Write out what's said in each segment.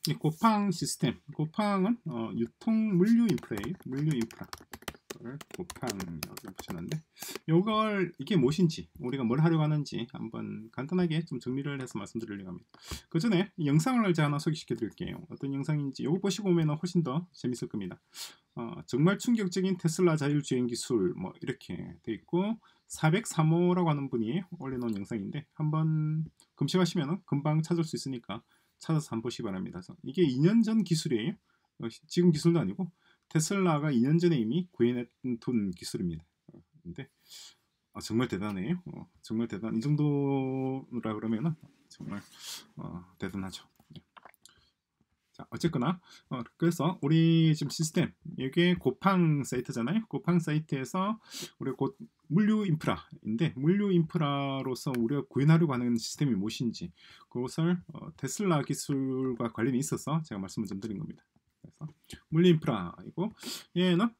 이 고팡 시스템, 고팡은 유통 물류 인프라예요. 물류 인프라. 고팡이라고 붙여놨는데, 이게 무엇인지, 우리가 뭘 하려고 하는지 한번 간단하게 좀 정리를 해서 말씀드리려고 합니다. 그 전에 영상을 제가 하나 소개시켜 드릴게요. 어떤 영상인지 이거 보시고 오면 훨씬 더 재밌을 겁니다. 정말 충격적인 테슬라 자율주행 기술 뭐 이렇게 돼 있고 403호라고 하는 분이 올려놓은 영상인데, 한번 검색하시면 금방 찾을 수 있으니까 찾아서 한번 보시기 바랍니다. 이게 2년 전 기술이에요. 지금 기술도 아니고 테슬라가 2년 전에 이미 구현했던 기술입니다. 근데 정말 대단해요. 정말 대단. 이 정도라 그러면은 정말 대단하죠. 자, 어쨌거나 그래서 우리 지금 시스템, 이게 고팡 사이트잖아요. 고팡 사이트에서 우리가 곧 물류 인프라인데, 물류 인프라로서 우리가 구현하려고 하는 시스템이 무엇인지 그것을 테슬라 기술과 관련이 있어서 제가 말씀을 좀 드린 겁니다. 그래서 물류 인프라이고, 얘는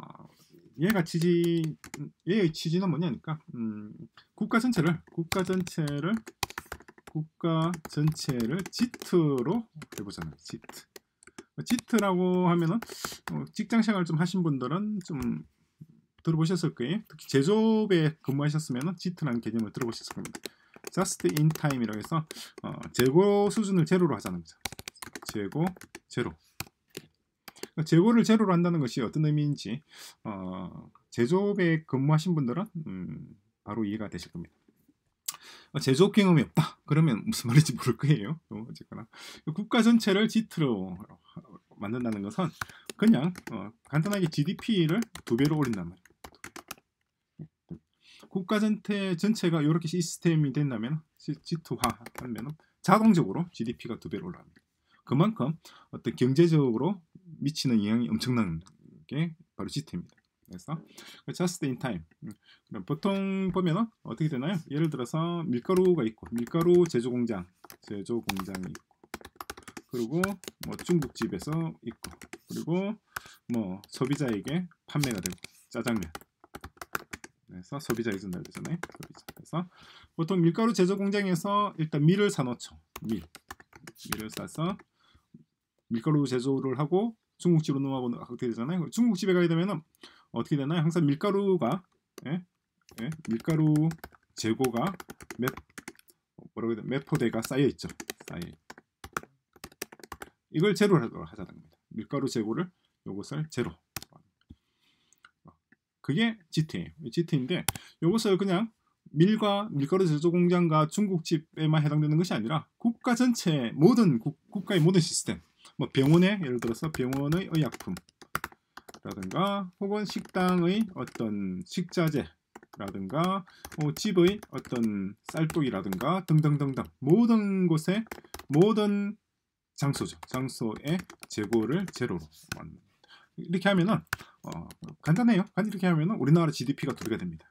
얘의 취지는 뭐냐니까 국가 전체를 지트로 해보잖아요. 지트라고 하면은 직장생활 좀 하신 분들은 좀 들어보셨을 거예요. 특히 제조업에 근무하셨으면 지트라는 개념을 들어보셨을 겁니다. Just in time이라고 해서 재고 수준을 제로로 하자는 거죠. 제로. 재고를 제로로 한다는 것이 어떤 의미인지 제조업에 근무하신 분들은 바로 이해가 되실 겁니다. 제조업 경험이 없다 그러면 무슨 말인지 모를 거예요. 어쨌거나 국가 전체를 지트로 만든다는 것은 그냥 간단하게 GDP를 2배로 올린단 말이에요. 국가 전체가 이렇게 시스템이 된다면, 지트화 하면 자동적으로 GDP가 2배로 올라갑니다. 그만큼 어떤 경제적으로 미치는 영향이 엄청난 게 바로 지트입니다. 그래서 just in time. 보통 보면 어떻게 되나요? 예를 들어서 밀가루가 있고, 밀가루 제조 공장이 있고, 그리고 뭐 중국집에서 있고, 그리고 뭐 소비자에게 판매가 되고, 짜장면. 그래서 소비자에게 전달되잖아요. 그래서 보통 밀가루 제조 공장에서 일단 밀을 사놓죠. 밀을 싸서 밀가루 제조를 하고 중국집으로 넘어가고 어떻게 되잖아요. 중국집에 가게 되면 어떻게 되나요? 항상 밀가루가 밀가루 재고가 몇 포대가 쌓여 있죠. 이걸 제로로 하자는 겁니다. 밀가루 재고를 요것을 제로. 그게 GT예요. GT인데 요것을 그냥 밀가루 제조 공장과 중국집에만 해당되는 것이 아니라 국가 전체 국가의 모든 시스템, 뭐 병원의, 예를 들어서 병원의 의약품라든가 혹은 식당의 어떤 식자재라든가 집의 어떤 쌀독이라든가 등등등등 모든 곳에, 모든 장소의 재고를 제로로 만듭니다. 이렇게 하면은 간단해요. 이렇게 하면은 우리나라 GDP가 2배가 됩니다.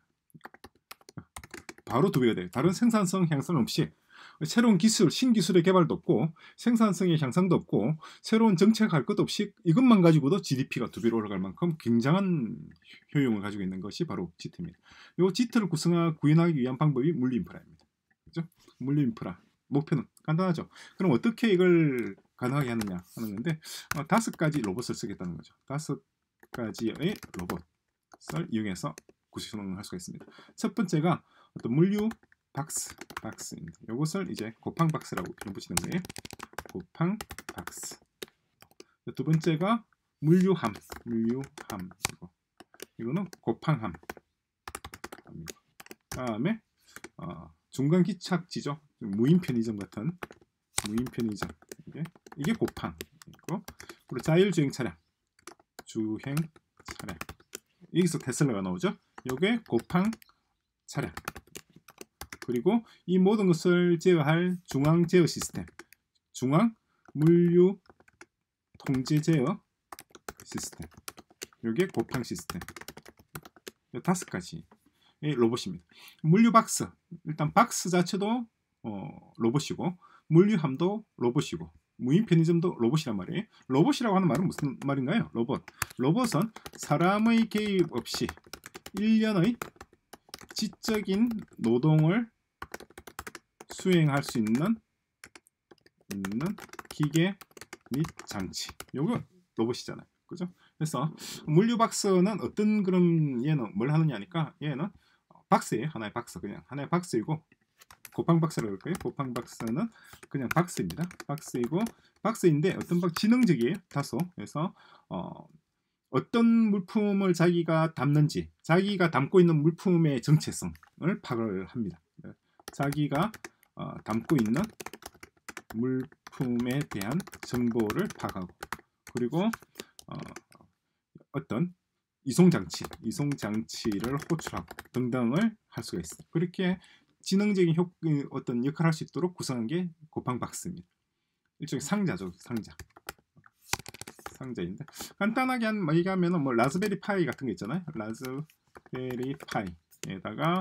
바로 2배가 돼요. 다른 생산성 향상 없이 새로운 기술, 신기술의 개발도 없고 생산성의 향상도 없고 새로운 정책할 것도 없이 이것만 가지고도 GDP가 2배로 올라갈 만큼 굉장한 효용을 가지고 있는 것이 바로 지트입니다. 이 지트를 구현하기 위한 방법이 물류 인프라입니다. 그렇죠? 물류 인프라 목표는 간단하죠. 그럼 어떻게 이걸 가능하게 하느냐 하는 건데, 5가지 로봇을 쓰겠다는 거죠. 5가지의 로봇을 이용해서 구성을 할 수가 있습니다. 첫 번째가 어떤 물류 박스입니다. 이것을 이제 고팡 박스라고 표현 붙이는 거예요. 고팡 박스. 두 번째가 물류함. 이거는 고팡함. 다음에 중간 기착지죠. 무인 편의점 같은 무인 편의점. 이게 고팡이고, 그리고 자율주행 차량, 여기서 테슬라가 나오죠. 이게 고팡 차량. 그리고 이 모든 것을 제어할 중앙 제어 시스템, 중앙 물류 통제 제어 시스템, 이게 고팡 시스템. 5가지의 로봇입니다. 물류 박스, 일단 박스 자체도 로봇이고, 물류함도 로봇이고, 무인 편의점도 로봇이란 말이에요. 로봇이라고 하는 말은 무슨 말인가요? 로봇은 사람의 개입 없이 일련의 지적인 노동을 수행할 수 있는 기계 및 장치. 요거 로봇이잖아요. 그죠? 그래서 물류 박스는 어떤 그런 얘는 뭘 하느냐니까 얘는 박스예요. 하나의 박스. 그냥 하나의 박스이고 곱팡 박스라고 할까요? 곱팡 박스는 그냥 박스입니다. 박스이고 박스인데 어떤 지능적이에요. 다소. 그래서 어떤 물품을 자기가 담는지 자기가 담고 있는 물품의 정체성을 파악을 합니다. 자기가 담고 있는 물품에 대한 정보를 파악하고 그리고 어떤 이송장치를 호출하고 등등을 할 수가 있어요. 그렇게 지능적인 어떤 역할을 할 수 있도록 구성한 게 곱팡 박스입니다. 일종의 상자죠. 상자인데 간단하게 얘기하면 뭐 라즈베리 파이 같은 거 있잖아요. 라즈베리 파이에다가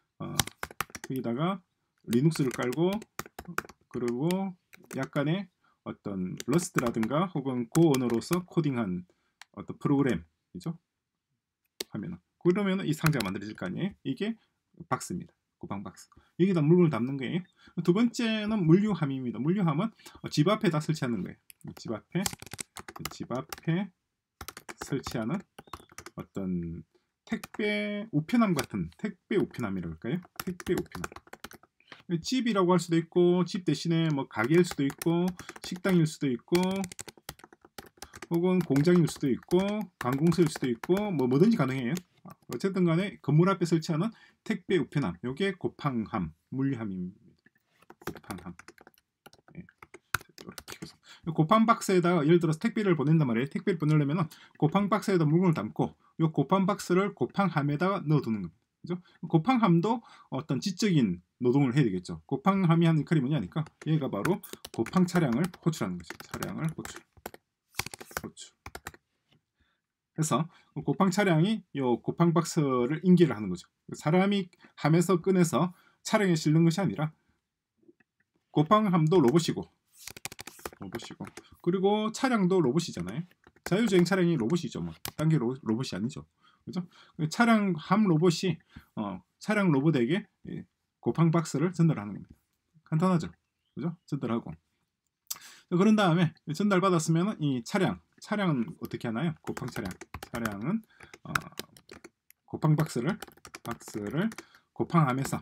여기다가 리눅스를 깔고 그리고 약간의 어떤 러스트라든가 혹은 고 언어로서 코딩한 어떤 프로그램이죠. 하면은 그러면 이 상자가 만들어질 거 아니에요. 이게 박스입니다. 곱팡 박스. 여기다 물건을 담는 거예요. 두 번째는 물류함입니다. 물류함은 집 앞에다 설치하는 거예요. 집 앞에 설치하는 어떤 택배 우편함 같은 택배 우편함이라고 할까요? 택배 우편함. 집이라고 할 수도 있고 집 대신에 뭐 가게일 수도 있고 식당일 수도 있고 혹은 공장일 수도 있고 관공서일 수도 있고 뭐든지 가능해요. 어쨌든 간에 건물 앞에 설치하는 택배 우편함. 요게 곱팡함, 물류함입니다. 곱팡함. 예. 곱팡 박스에다가 예를 들어서 택배를 보낸단 말이에요. 택배를 보내려면 곱팡 박스에다 물건을 담고 요 곱팡 박스를 곱팡함에다가 넣어두는 겁니다. 그죠? 곱팡함도 어떤 지적인 노동을 해야 되겠죠. 곱팡함이 하는 역할이 뭐냐니까 얘가 바로 곱팡 차량을 호출하는 거죠. 차량을 호출. 그래서 곱팡 차량이 이 곱팡 박스를 인계를 하는 거죠. 사람이 함에서 꺼내서 차량에 실는 것이 아니라 곱팡함도 로봇이고 그리고 차량도 로봇이잖아요. 자율주행 차량이 로봇이죠. 뭐 딴 게 로봇이 아니죠. 그죠? 차량 함 로봇이 차량 로봇에게 곱팡 박스를 전달하는 겁니다. 간단하죠. 그죠? 전달하고 그런 다음에 전달받았으면 이 차량은 어떻게 하나요? 곱팡 차량은 곱팡 박스를 곱팡함에서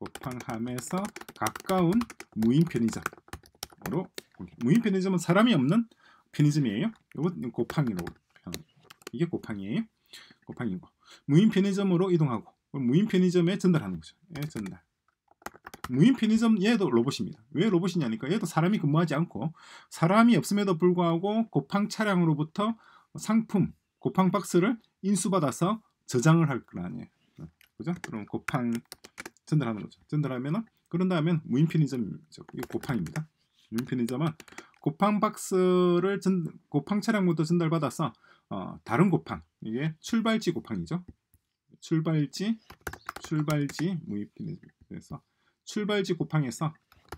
가까운 무인 편의점으로 무인 편의점은 사람이 없는 편의점이에요. 이건 곱팡이로 이게 곱팡이에요. 곱팡이고 무인 편의점으로 이동하고 무인 편의점에 전달하는 거죠. 전달. 무인 편의점 얘도 로봇입니다. 왜 로봇이냐니까 얘도 사람이 근무하지 않고 사람이 없음에도 불구하고 곱팡 차량으로부터 상품 곱팡 박스를 인수받아서 저장을 할 거 아니에요. 그죠? 그럼 곱팡 전달하는 거죠. 전달하면은 그런 다음에 무인 편의점이죠. 이게 곱팡입니다. 무인 편의점은 곱팡 박스를 곱팡 차량부터 전달받아서 다른 곱팡 이게 출발지 곱팡이죠. 출발지 무인 편의점에서 출발지 곱팡에서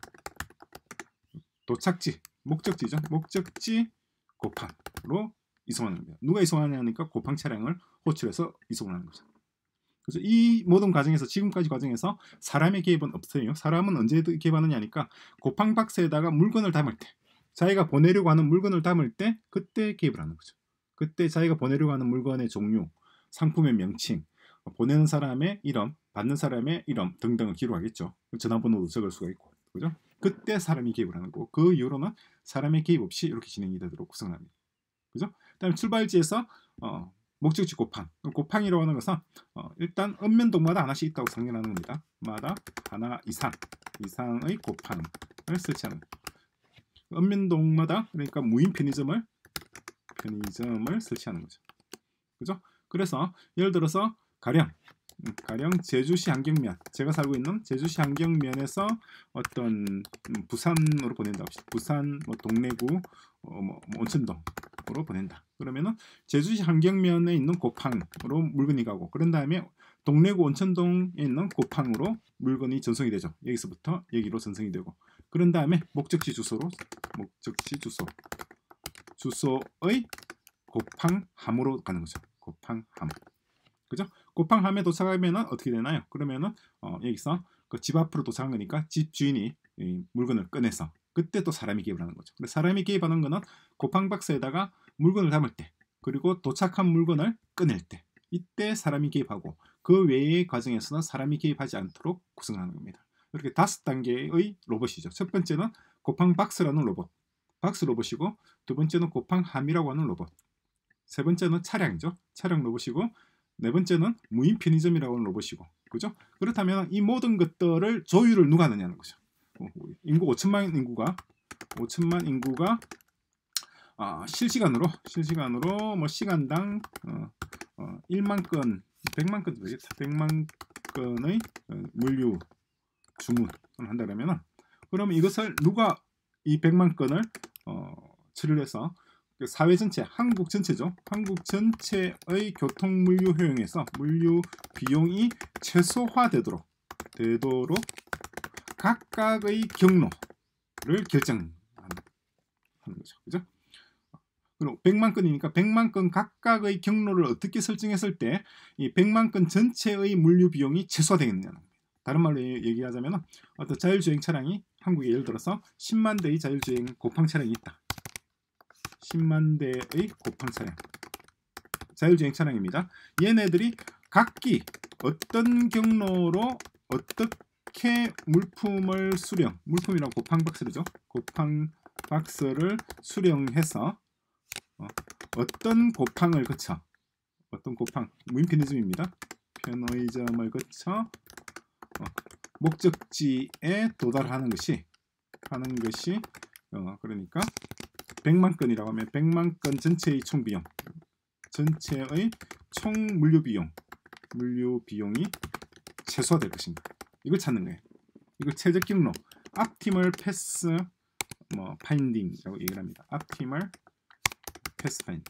도착지 목적지죠. 목적지 곱팡으로 이송하는 거예요. 누가 이송하냐니까 곱팡 차량을 호출해서 이송을 하는 거죠. 그래서 이 모든 과정에서 지금까지 과정에서 사람의 개입은 없어요. 사람은 언제 개입하느냐니까 곱팡 박스에다가 물건을 담을 때 자기가 보내려고 하는 물건을 담을 때 그때 개입을 하는 거죠. 그때 자기가 보내려고 하는 물건의 종류, 상품의 명칭, 보내는 사람의 이름, 받는 사람의 이름 등등을 기록하겠죠. 전화번호도 적을 수가 있고, 그죠? 그때 사람이 개입을 하는 거고 그 이후로는 사람의 개입 없이 이렇게 진행이 되도록 구성합니다. 그죠? 그다음에 출발지에서 목적지 곱팡이라고 하는 것은 일단 읍면동마다 하나씩 있다고 상정하는 겁니다. 마다 하나 이상의 곱팡을 설치하는 읍면동마다 그러니까 무인 편의점을 설치하는 거죠. 그죠? 그래서 예를 들어서 가령 제주시 안경면 제가 살고 있는 제주시 안경면에서 어떤 부산으로 보낸다 합시다. 부산 뭐 동래구 온천동으로 보낸다. 그러면은 제주시 안경면에 있는 곱팡으로 물건이 가고 그런 다음에 동래구 온천동에 있는 곱팡으로 물건이 전송이 되죠. 여기서부터 여기로 전송이 되고 그런 다음에 목적지 주소의 곱팡함으로 가는 거죠. 곱팡함. 그죠? 곱팡함에 도착하면은 어떻게 되나요? 그러면은 여기서 그 집 앞으로 도착한 거니까 집 주인이 이 물건을 꺼내서 그때 또 사람이 개입을 하는 거죠. 근데 사람이 개입하는 거는 곱팡 박스에다가 물건을 담을 때, 그리고 도착한 물건을 꺼낼 때, 이때 사람이 개입하고, 그 외의 과정에서는 사람이 개입하지 않도록 구성하는 겁니다. 이렇게 5단계의 로봇이죠. 첫 번째는 곱팡 박스라는 로봇, 박스 로봇이고, 두 번째는 곱팡 함이라고 하는 로봇, 세 번째는 차량이죠. 차량 로봇이고, 네 번째는 무인 편의점이라고 하는 로봇이고, 그죠? 그렇다면 이 모든 것들을 조율을 누가 하느냐는 거죠. 인구 5천만 인구가 실시간으로 뭐 시간당 1만 건, 100만 건도 되겠다. 100만 건의 물류 주문을 한다면, 그러면 이것을 누가 이 100만 건을 처리를 해서 사회 전체, 한국 전체죠. 한국 전체의 교통 물류 효용에서 물류 비용이 최소화되도록 각각의 경로를 결정하는 거죠. 그죠? 그리고 100만 건이니까 100만 건 각각의 경로를 어떻게 설정했을 때 이 100만 건 전체의 물류 비용이 최소화되겠느냐는 겁니다. 다른 말로 얘기하자면, 어떤 자율주행 차량이 한국에 예를 들어서 10만 대의 자율주행 곱팡 차량이 있다. 10만 대의 곱팡 차량, 자율주행 차량입니다. 얘네들이 각기 어떤 경로로 어떻게 물품을 물품이라고 곱팡 박스죠. 곱팡 박스를 수령해서 어떤 곱팡을 거쳐, 어떤 곱팡, 무인 편의점입니다. 편의점을 거쳐 목적지에 도달하는 것이 그러니까 100만 건이라고 하면 100만 건 전체의 총 비용, 전체의 총 물류 비용이 최소화될 것인가, 이걸 찾는 거예요. 이걸 최적 경로, optimal path finding이라고 얘기를 합니다. optimal path finding.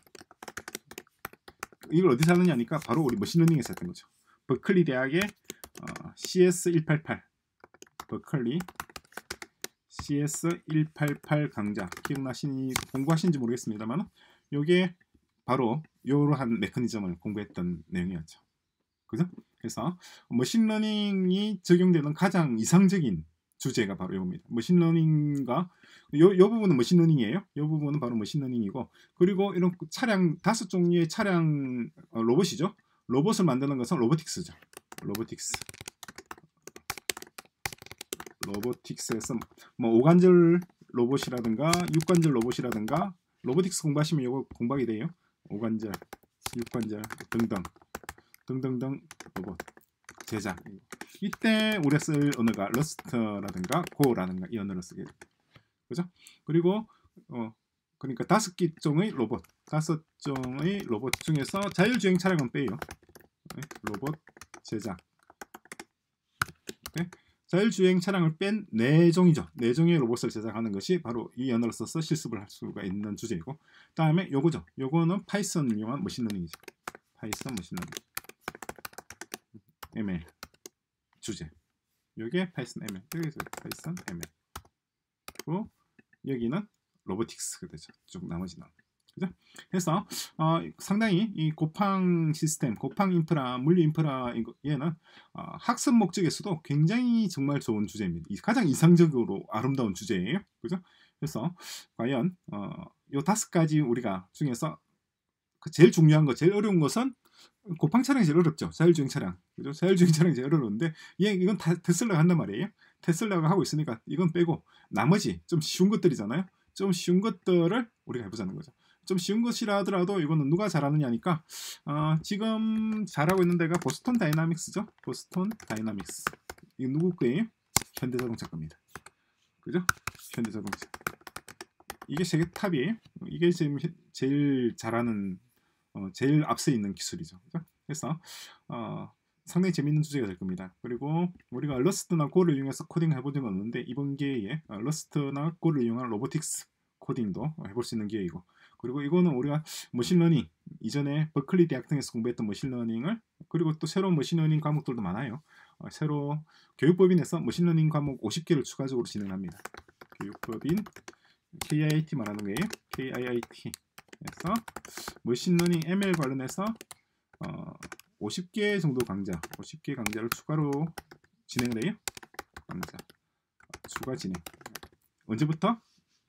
이걸 어디서 하느냐니까 바로 우리 머신러닝에서 했던 거죠. 버클리 대학의 CS188 버클리 CS188 강좌 공부하시는지 모르겠습니다만, 요게 바로 이러한 메커니즘을 공부했던 내용이었죠. 그죠? 그래서 머신러닝이 적용되는 가장 이상적인 주제가 바로 이겁니다. 머신러닝과 요 부분은 머신러닝이에요. 요 부분은 바로 머신러닝이고, 그리고 이런 차량 5종류의 차량 로봇이죠. 로봇을 만드는 것은 로보틱스죠. 로보틱스에서 뭐 5관절 로봇이라든가 6관절 로봇이라든가, 로보틱스 공부하시면 이거 공부하게 돼요. 5관절, 6관절 등등 로봇 제작. 이때 우리가 쓸 언어가 러스트라든가 고라든가 이 언어를 쓰게 돼요. 그죠? 그리고 그러니까 5종의 로봇 중에서 자율주행 차량은 빼요. 로봇 제작. 네? 자율주행 차량을 뺀 4종이죠. 4종의 로봇을 제작하는 것이 바로 이 언어를 써서 실습을 할 수가 있는 주제이고, 다음에 요거죠. 요거는 파이썬을 이용한 머신러닝이죠. 파이썬 머신러닝 ML 주제. 요게 파이썬 ML. 여기서 파이썬 ML. 그리고 여기는 로보틱스가 되죠. 쭉 나머지는. 그죠? 그래서 상당히 이 곱팡 시스템, 곱팡 인프라, 물류 인프라, 얘는 학습 목적에서도 굉장히 정말 좋은 주제입니다. 가장 이상적으로 아름다운 주제예요. 그죠? 그래서 과연 요 5가지 우리가 중에서 제일 중요한 거, 제일 어려운 것은 곱팡 차량이 제일 어렵죠. 자율주행 차량. 그죠? 자율주행 차량이 제일 어려운데, 이건 다 테슬라가 한단 말이에요. 테슬라가 하고 있으니까 이건 빼고 나머지 좀 쉬운 것들이잖아요. 좀 쉬운 것들을 우리가 해보자는 거죠. 좀 쉬운 것이라 하더라도 이거는 누가 잘하느냐니까, 지금 잘하고 있는 데가 보스턴 다이나믹스죠. 보스턴 다이나믹스. 이거 누구 거예요? 현대자동차 겁니다. 그죠? 현대자동차. 이게 세계 탑이에요. 이게 지금 제일 잘하는, 제일 앞서 있는 기술이죠. 그죠? 그래서 상당히 재밌는 주제가 될 겁니다. 그리고 우리가 러스트나 고를 이용해서 코딩을 해본 적은 없는데, 이번 기회에 러스트나 고를 이용한 로보틱스 코딩도 해볼 수 있는 기회이고, 그리고 이거는 우리가 머신러닝, 이전에 버클리 대학 등에서 공부했던 머신러닝을, 그리고 또 새로운 머신러닝 과목들도 많아요. 새로 교육법인에서 머신러닝 과목 50개를 추가적으로 진행합니다. 교육법인 KIIT 말하는 거예요. KIIT에서 머신러닝 ML 관련해서 50개 정도 50개 강좌를 추가로 진행을 해요. 강좌 추가 진행. 언제부터?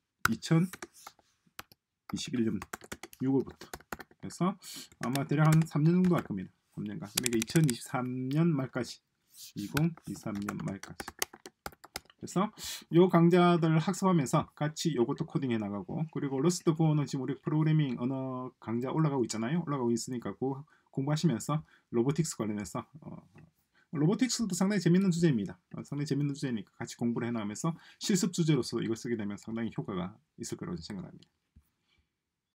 2021년 6월부터. 그래서 아마 대략 한 3년 정도 할 겁니다. 3년간. 그러니까 2023년 말까지. 2023년 말까지. 그래서 요 강좌들 학습하면서 같이 요것도 코딩해 나가고, 그리고 러스트 고어는 지금 우리 프로그래밍 언어 강좌 올라가고 있잖아요. 올라가고 있으니까 그 공부하시면서 로보틱스 관련해서 로보틱스도 상당히 재밌는 주제입니다. 상당히 재밌는 주제니까 같이 공부를 해 나가면서 실습 주제로서 이걸 쓰게 되면 상당히 효과가 있을 거라고 생각합니다.